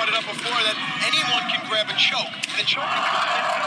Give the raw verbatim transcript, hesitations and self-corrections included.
brought it up before that anyone can grab a choke, and the choke can come in